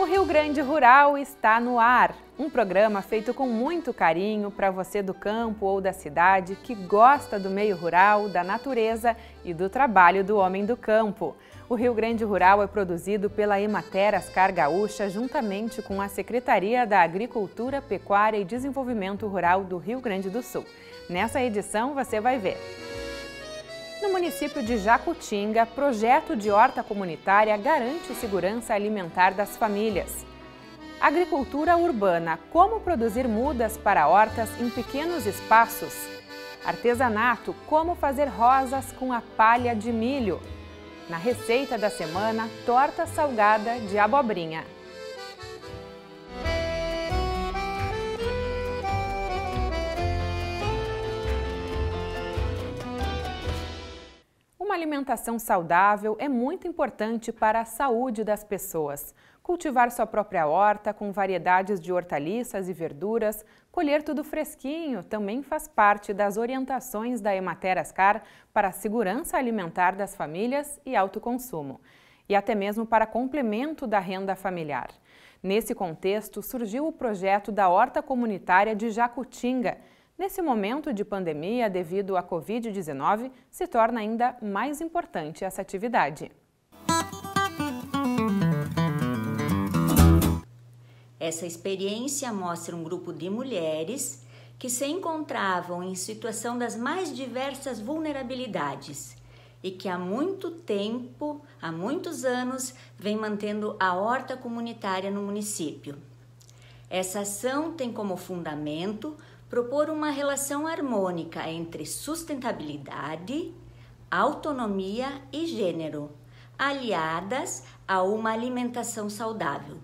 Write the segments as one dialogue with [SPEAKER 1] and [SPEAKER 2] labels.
[SPEAKER 1] Rio Grande Rural está no ar, um programa feito com muito carinho para você do campo ou da cidade que gosta do meio rural, da natureza e do trabalho do homem do campo. O Rio Grande Rural é produzido pela Emater Ascar Gaúcha juntamente com a Secretaria da Agricultura, Pecuária e Desenvolvimento Rural do Rio Grande do Sul. Nessa edição você vai ver. No município de Jacutinga, projeto de horta comunitária garante segurança alimentar das famílias. Agricultura urbana, como produzir mudas para hortas em pequenos espaços. Artesanato, como fazer rosas com a palha de milho. Na receita da semana, torta salgada de abobrinha. Uma alimentação saudável é muito importante para a saúde das pessoas. Cultivar sua própria horta com variedades de hortaliças e verduras, colher tudo fresquinho também faz parte das orientações da Emater Ascar para a segurança alimentar das famílias e autoconsumo, e até mesmo para complemento da renda familiar. Nesse contexto, surgiu o projeto da Horta Comunitária de Jacutinga. Nesse momento de pandemia, devido à Covid-19, se torna ainda mais importante essa atividade.
[SPEAKER 2] Essa experiência mostra um grupo de mulheres que se encontravam em situação das mais diversas vulnerabilidades e que há muito tempo, há muitos anos, vem mantendo a horta comunitária no município. Essa ação tem como fundamento propor uma relação harmônica entre sustentabilidade, autonomia e gênero, aliadas a uma alimentação saudável.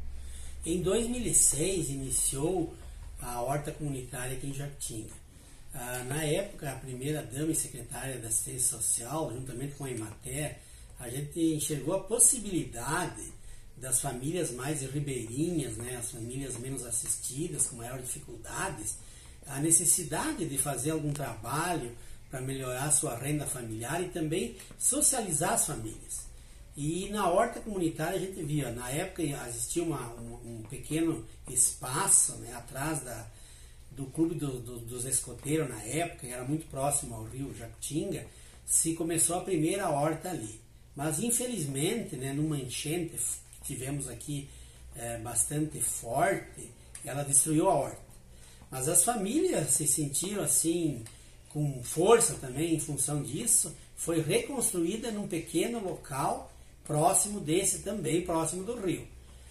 [SPEAKER 3] Em 2006, iniciou a horta comunitária aqui em Jacutinga. Na época, a primeira-dama e secretária da Assistência Social, juntamente com a Emater, a gente enxergou a possibilidade das famílias mais ribeirinhas, as famílias menos assistidas, com maiores dificuldades, a necessidade de fazer algum trabalho para melhorar a sua renda familiar e também socializar as famílias. E na horta comunitária a gente via, na época existia um pequeno espaço atrás do clube dos escoteiros na época, era muito próximo ao rio Jacutinga, se começou a primeira horta ali. Mas infelizmente, numa enchente que tivemos aqui bastante forte, ela destruiu a horta. Mas as famílias se sentiram assim, com força também em função disso, foi reconstruída num pequeno local próximo desse também, próximo do rio.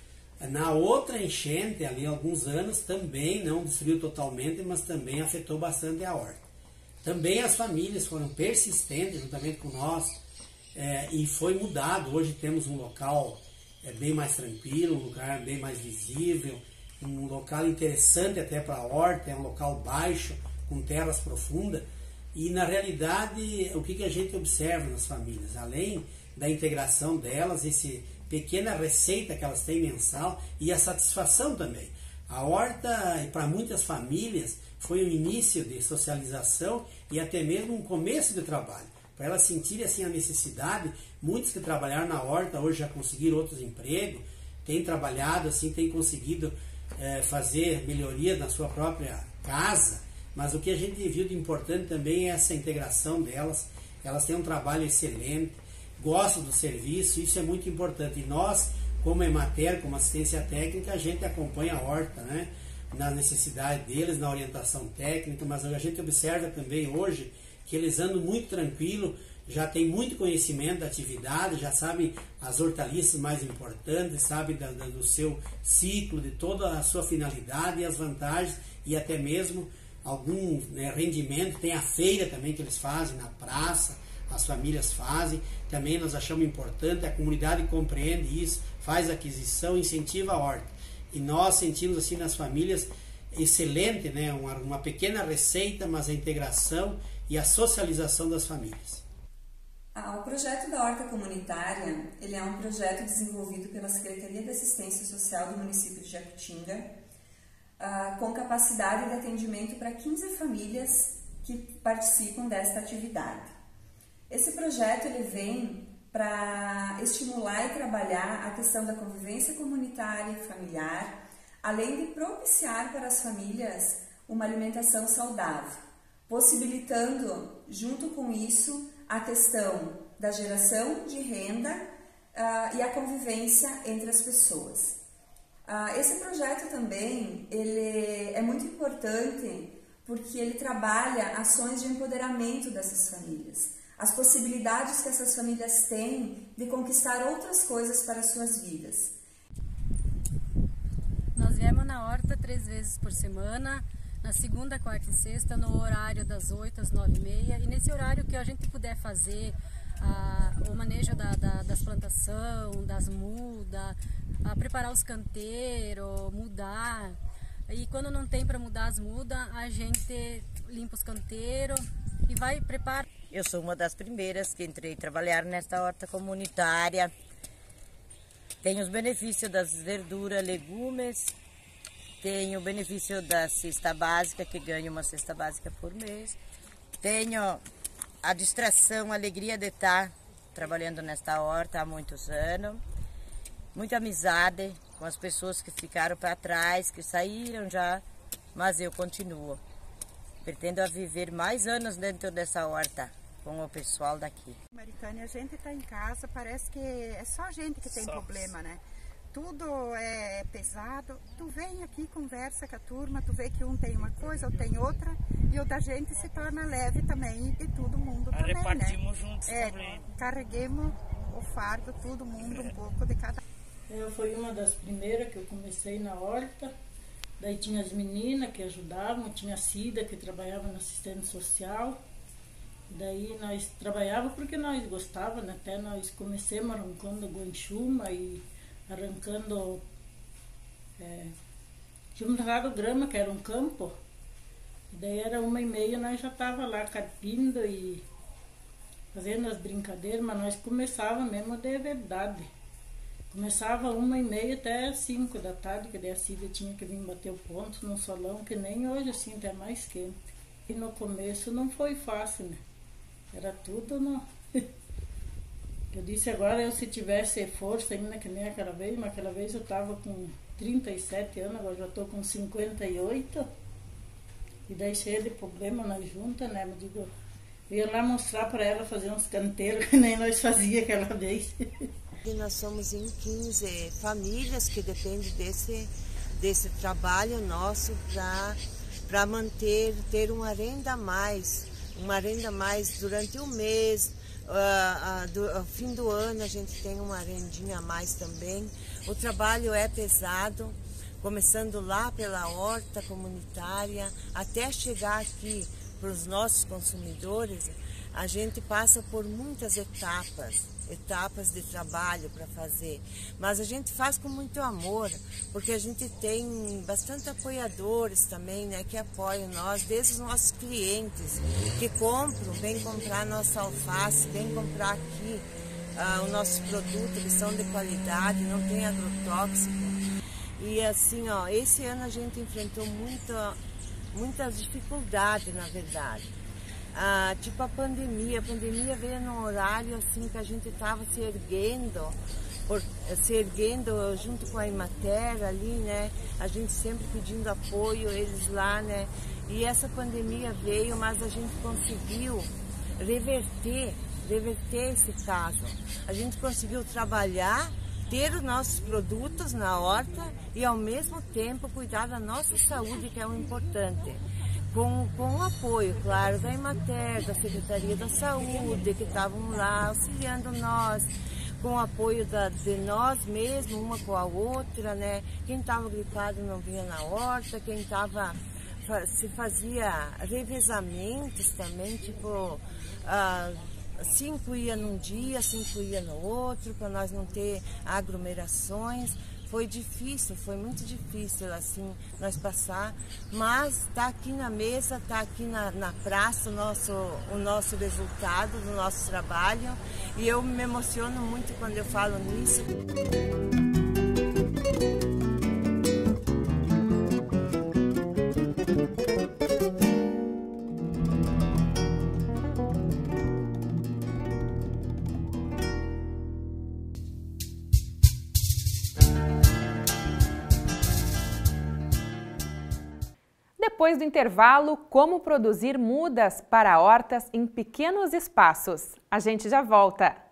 [SPEAKER 3] Na outra enchente, ali há alguns anos, também não destruiu totalmente, mas também afetou bastante a horta. Também as famílias foram persistentes juntamente com nós e foi mudado. Hoje temos um local bem mais tranquilo, um lugar bem mais visível, um local interessante até para a horta, é um local baixo, com terras profundas, e na realidade o que a gente observa nas famílias, além da integração delas, essa pequena receita que elas têm mensal e a satisfação também. A horta, para muitas famílias, foi um início de socialização e até mesmo um começo de trabalho, para elas sentirem assim a necessidade. Muitos que trabalharam na horta hoje já conseguiram outros empregos, têm trabalhado assim, têm conseguido fazer melhoria na sua própria casa, mas o que a gente viu de importante também é essa integração delas. Elas têm um trabalho excelente, gostam do serviço, isso é muito importante. E nós, como Emater, como assistência técnica, a gente acompanha a horta, na necessidade deles, na orientação técnica, mas a gente observa também hoje que eles andam muito tranquilo, já tem muito conhecimento da atividade, já sabem as hortaliças mais importantes, sabem do seu ciclo, de toda a sua finalidade e as vantagens, e até mesmo algum rendimento. Tem a feira também que eles fazem na praça, as famílias fazem, também nós achamos importante, a comunidade compreende isso, faz aquisição, incentiva a horta. E nós sentimos assim nas famílias excelente, uma pequena receita, mas a integração e a socialização das famílias.
[SPEAKER 4] O projeto da Horta Comunitária, ele é um projeto desenvolvido pela Secretaria de Assistência Social do município de Jacutinga, com capacidade de atendimento para 15 famílias que participam desta atividade. Esse projeto ele vem para estimular e trabalhar a questão da convivência comunitária e familiar, além de propiciar para as famílias uma alimentação saudável, possibilitando, junto com isso, a questão da geração de renda e a convivência entre as pessoas. Esse projeto também ele é muito importante porque ele trabalha ações de empoderamento dessas famílias, as possibilidades que essas famílias têm de conquistar outras coisas para as suas vidas.
[SPEAKER 5] Nós viemos na horta 3 vezes por semana, na segunda, quarta e sexta, no horário das 8 às 9h30, e nesse horário que a gente puder fazer o manejo das plantações, das mudas, preparar os canteiros, mudar. E quando não tem para mudar as mudas, a gente limpa os canteiros e vai preparar.
[SPEAKER 6] Eu sou uma das primeiras que entrei a trabalhar nesta horta comunitária. Tenho os benefícios das verduras, legumes, tenho o benefício da cesta básica, que ganho uma cesta básica por mês. Tenho a distração, a alegria de estar trabalhando nesta horta há muitos anos. Muita amizade com as pessoas que ficaram para trás, que saíram já, mas eu continuo. Pretendo viver mais anos dentro dessa horta com o pessoal daqui.
[SPEAKER 7] Maricane, a gente está em casa, parece que é só a gente que tem problema, né? Tudo é pesado. Tu vem aqui, conversa com a turma, tu vê que um tem uma coisa, outro tem outra, e o da gente se torna leve também, e todo mundo também,
[SPEAKER 8] repartimos
[SPEAKER 7] né?
[SPEAKER 8] juntos também.
[SPEAKER 7] Carreguemos o fardo, todo mundo, um pouco de cada.
[SPEAKER 9] Eu fui uma das primeiras que eu comecei na horta, daí tinha as meninas que ajudavam, tinha a Cida que trabalhava na assistente social, daí nós trabalhávamos porque nós gostávamos, né? Até nós começamos arrancando guanchuma e arrancando, juntando grama, que era um campo, e daí era 1h30, nós já estava lá carpindo e fazendo as brincadeiras, mas nós começávamos mesmo de verdade. Começava 1h30 até 5 da tarde, que daí a Cida tinha que vir bater o ponto no solão, que nem hoje assim, até mais quente. E no começo não foi fácil, né? Era tudo no... Eu disse agora, se tivesse força ainda que nem aquela vez, mas aquela vez eu estava com 37 anos, agora já estou com 58. E daí cheia de problema nós juntas, né? Eu digo, eu ia lá mostrar para ela fazer uns canteiros, que nem nós fazia aquela vez.
[SPEAKER 10] E nós somos em 15 famílias que dependem desse trabalho nosso para manter, ter uma renda a mais durante o mês, ao fim do ano a gente tem uma rendinha a mais também. O trabalho é pesado, começando lá pela horta comunitária, até chegar aqui para os nossos consumidores, a gente passa por muitas etapas de trabalho para fazer, mas a gente faz com muito amor, porque a gente tem bastante apoiadores também, né, que apoiam nós, desde os nossos clientes que compram, vêm comprar nossa alface, vêm comprar aqui os nossos produtos que são de qualidade, não tem agrotóxico. E assim, ó, esse ano a gente enfrentou muitas dificuldades, na verdade. Tipo a pandemia veio num horário assim que a gente estava se erguendo junto com a Emater ali, né? A gente sempre pedindo apoio, eles lá, né? E essa pandemia veio, mas a gente conseguiu reverter esse caso. A gente conseguiu trabalhar, ter os nossos produtos na horta e ao mesmo tempo cuidar da nossa saúde, que é o importante. Com o apoio, claro, da Emater, da Secretaria da Saúde, que estavam lá auxiliando nós, com o apoio de nós mesmos, uma com a outra, né? Quem estava gripado não vinha na horta, quem estava... Se fazia revezamentos também, tipo, 5 ia num dia, 5 ia no outro, para nós não ter aglomerações. Foi difícil, foi muito difícil assim nós passar, mas está aqui na mesa, está aqui na praça o nosso resultado do nosso trabalho, e eu me emociono muito quando eu falo nisso.
[SPEAKER 1] Depois do intervalo, como produzir mudas para hortas em pequenos espaços. A gente já volta!